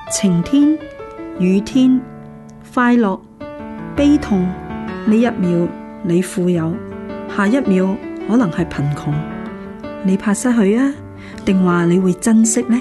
晴天、雨天、快樂、悲痛，呢一秒你富有，下一秒可能係貧窮。你怕失去啊，定話你會珍惜呢？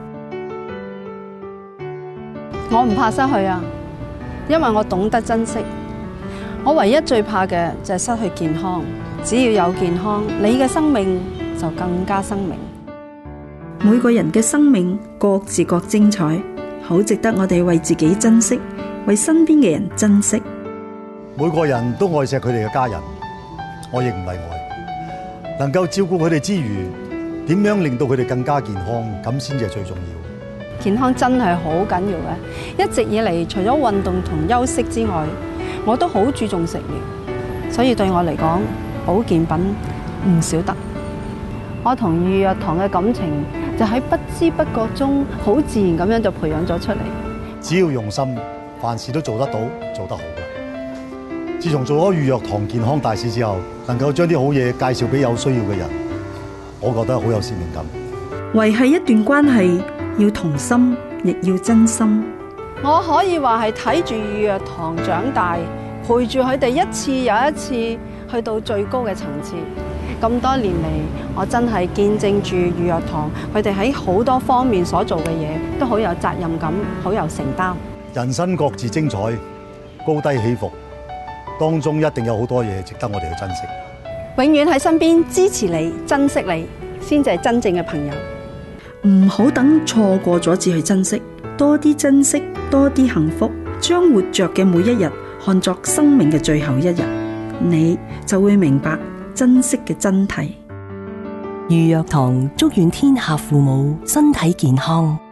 我唔怕失去啊，因為我懂得珍惜。我唯一最怕嘅就係失去健康。只要有健康，你嘅生命就更加生命。 每個人嘅生命各自各精彩，好值得我哋為自己珍惜，為身邊嘅人珍惜。 每個人都愛錫佢哋嘅家人，我亦唔例外。能夠照顧佢哋之餘，點樣令到佢哋更加健康，咁先至係最重要。 健康真係好緊要嘅。一直以嚟，除咗運動同休息之外，我都好注重食療，所以對我嚟講，保健品唔少得。我同御藥堂嘅感情就喺不知不覺中，好自然咁樣就培養咗出嚟。 只要用心，凡事都做得到，做得好嘅。自從做咗御藥堂健康大使之後，能夠將啲好嘢介紹俾有需要嘅人，我覺得好有使命感。 維繫一段關係，要同心，亦要真心。 我可以話係睇住御藥堂長大，陪住佢哋一次又一次去到最高嘅層次。咁多年嚟，我真係見證住御藥堂佢哋喺好多方面所做嘅嘢，都好有責任感，好有承擔。 人生各自精彩，高低起伏，當中一定有好多嘢值得我哋去珍惜。 永遠喺身邊支持你、珍惜你，先至係真正嘅朋友。 唔好等錯過咗至去珍惜，多啲珍惜，多啲幸福，將活着嘅每一日看作生命嘅最後一日，你就會明白珍惜嘅真諦。 御藥堂祝願天下父母身體健康，